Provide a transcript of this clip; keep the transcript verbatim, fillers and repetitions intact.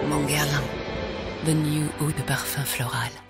Mon Guerlain, the new eau de parfum floral.